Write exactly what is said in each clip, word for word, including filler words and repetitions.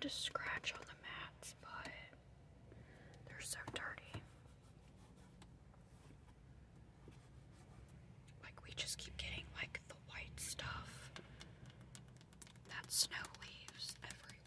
to scratch on the mats, but they're so dirty. Like, we just keep getting like the white stuff that snow leaves everywhere.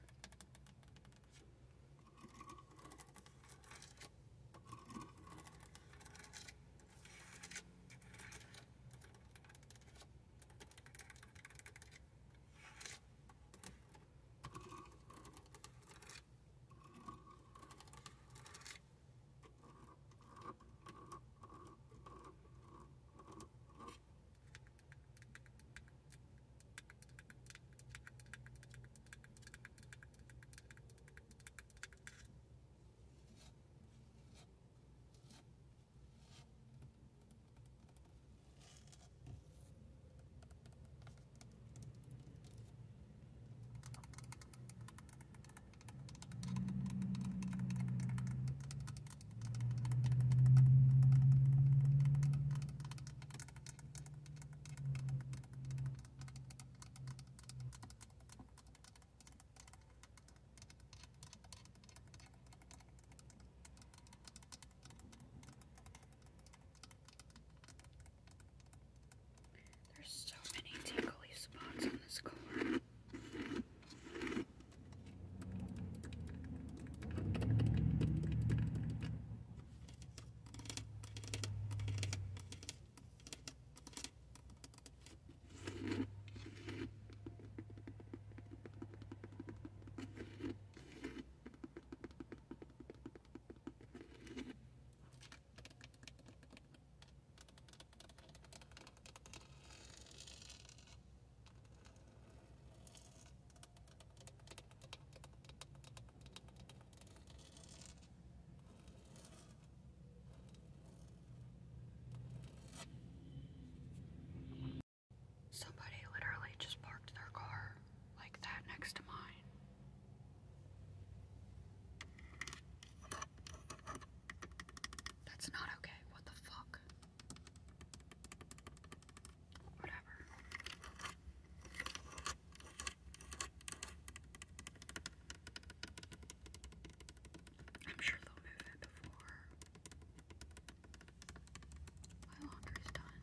There's so many tingly spots on this car. Somebody literally just parked their car like that next to mine. That's not okay. What the fuck? Whatever. I'm sure they'll move it before my laundry's done.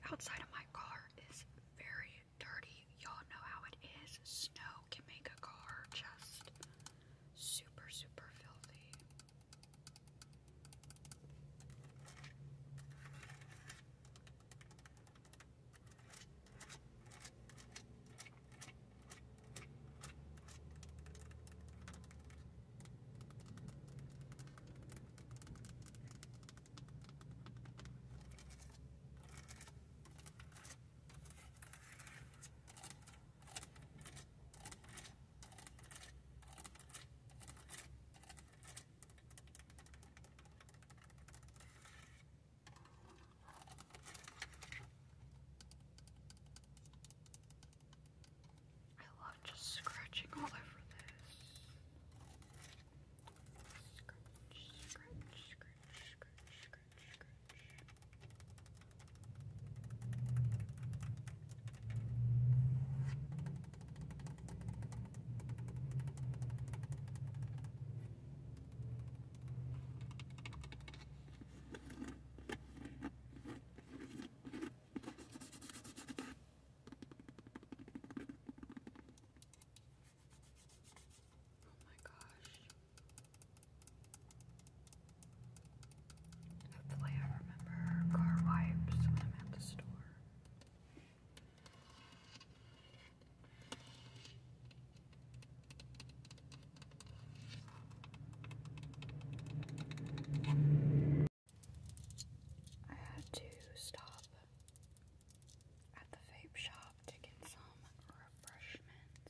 outside of my car is very dirty. Y'all know how it is. Snow can make a car just super, super filthy. I love just scratching all over this. Scratch, scratch, scratch, scratch, scratch, scratch. Oh my gosh. Hopefully I remember car wipes when I'm at the store. I had to stop at the vape shop to get some refreshments.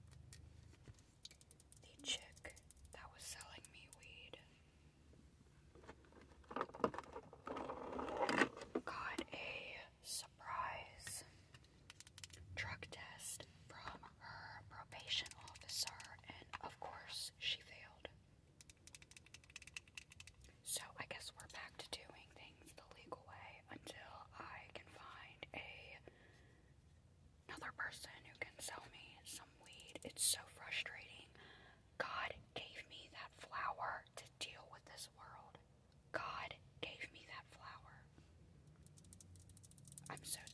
The chick that was selling me weed got a surprise drug test from her probation officer, and of course she failed. So I guess we're back to doing things the legal way until I can find a another person who can sell me some weed. It's so frustrating. God gave me that flower to deal with this world. God gave me that flower. I'm so